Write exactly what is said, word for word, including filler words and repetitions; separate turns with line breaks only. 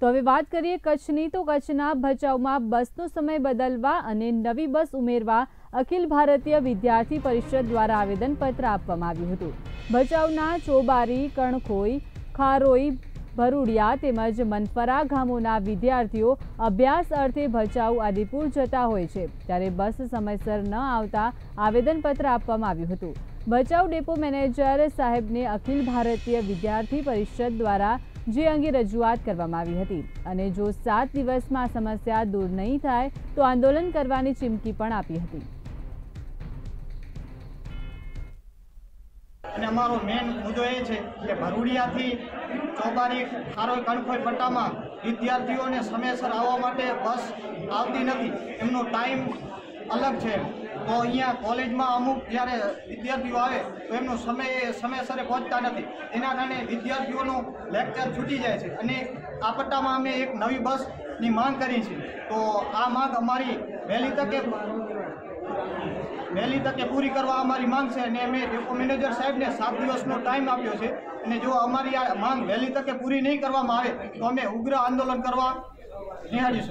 તો હવે વાત કરીએ કચ્છની તો કચ્છના ભચાઉમાં બસનો સમય બદલવા અને નવી બસ ઉમેરવા અખિલ ભારતીય વિદ્યાર્થી પરિષદ દ્વારા આવેદનપત્ર આપવામાં આવ્યું હતું। ભચાઉના ચોબારી, કણખોઈ, ખારોઈ, ભરૂડિયા તેમજ મનફરા ગામોના વિદ્યાર્થીઓ અભ્યાસ અર્થે ભચાઉ આદિપુર જતા હોય છે, ત્યારે બસ સમયસર ન આવતા આવેદનપત્ર આપવામાં આવ્યું હતું। ભચાઉ ડેપો મેનેજર સાહેબને અખિલ ભારતીય વિદ્યાર્થી પરિષદ દ્વારા જે અંગે રજૂઆત કરવામાં આવી હતી અને જો સાત દિવસમાં આ સમસ્યા દૂર નહીં થાય તો આંદોલન કરવાની ચીમકી પણ આપી હતી।
અને અમારો મેન મુદ્દો એ છે કે ભરૂડિયાથી ચોબારી, ખારોઈ, કણખોઈ પટ્ટામાં વિદ્યાર્થીઓને સમયસર આવવા માટે બસ આવતી નથી, એમનો ટાઈમ અલગ છે। તો અહીંયા કોલેજમાં અમુક જ્યારે વિદ્યાર્થીઓ આવે તો એમનો સમય સમયસરે પહોંચતા નથી, એના કારણે વિદ્યાર્થીઓનું લેક્ચર છૂટી જાય છે અને આ પટ્ટામાં અમે એક નવી બસની માંગ કરી છે। તો આ માંગ અમારી વહેલી તકે વહેલી તકે પૂરી કરવા અમારી માંગ છે અને અમે ડેપો મેનેજર સાહેબને સાત દિવસનો ટાઈમ આપ્યો છે અને જો અમારી આ માંગ વહેલી તકે પૂરી નહીં કરવામાં આવે તો અમે ઉગ્ર આંદોલન કરવા નિહાળીશું।